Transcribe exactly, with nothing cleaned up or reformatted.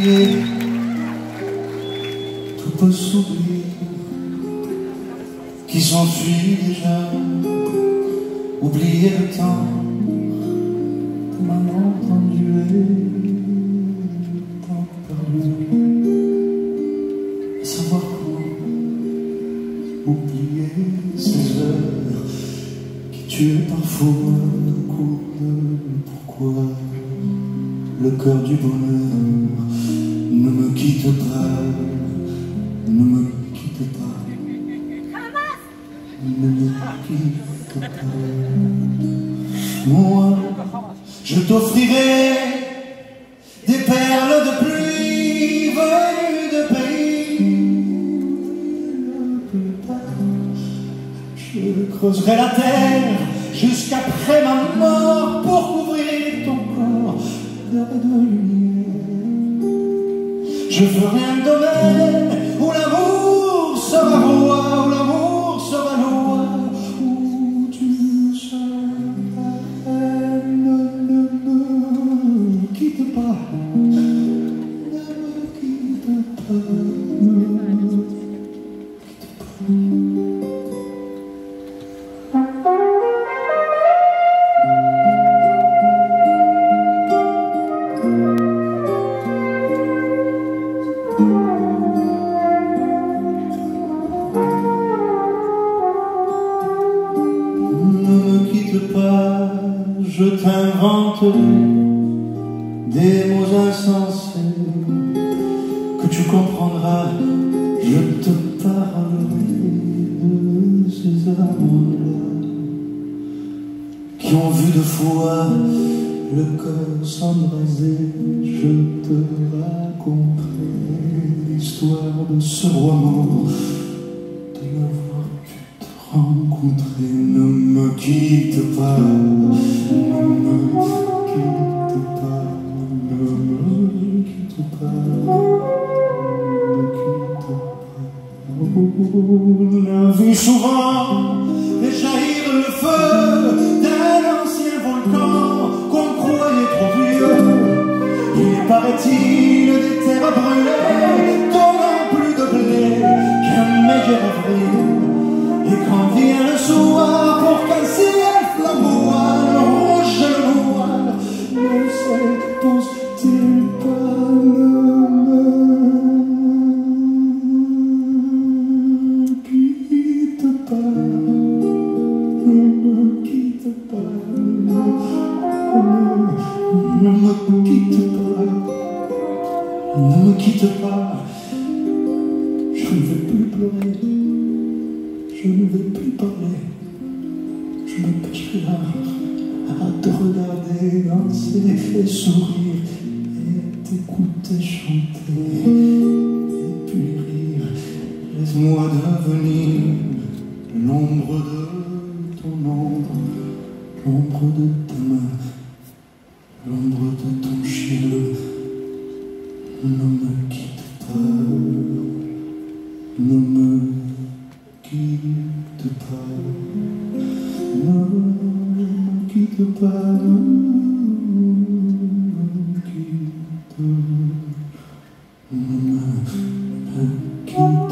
oublier, tout peut s'oublier, qui s'enfuit déjà, oublier le temps, maintenant entendu et tant perdu, à savoir comment oublier ces heures qui tuent parfois le coup de pourquoi le cœur du bonheur ne me quitte pas, ne me quitte pas, ne me quitte pas. Moi, je t'offrirai des perles de pluie venues de pays le plus bas. Je creuserai la terre jusqu'après ma mort pour couvrir ton corps d'heures et de lumière. Je ferai un domaine où l'amour sera roi, où l'amour sera loi, où tu seras. Ne, ne me quitte pas, ne me quitte pas, ne me quitte pas. Pas, je t'inventerai des mots insensés que tu comprendras. Je te parlerai de ces amants-là qui ont vu de fois le cœur s'embraser. Je te raconterai l'histoire de ce roi mort, de l'avoir pu te rencontrer. Ne me quitte pas, ne me quitte pas, ne me quitte pas, ne me quitte pas. On a vu souvent réjaillir le feu d'un ancien volcan qu'on croyait trop vieux. Il paraît-il des terres brûlées, donnant plus de blé qu'un meilleur avril. Et quand vient le soir pour qu'un ciel flamboie, le rouge et le noir, ne s'épouse-t-il pas? Ne me quitte pas, ne me quitte pas, ne me quitte pas, ne me quitte pas. Je ne vais plus pleurer, je ne vais plus parler, je me pêcherai là à te regarder danser et sourire et t'écouter chanter et puis rire. Laisse-moi devenir l'ombre de ton ombre, l'ombre de ta main, l'ombre de ton chien. Ne me quitte pas, ne me quitte pas, ne me quitte pas, ne me quitte, ne me quitte.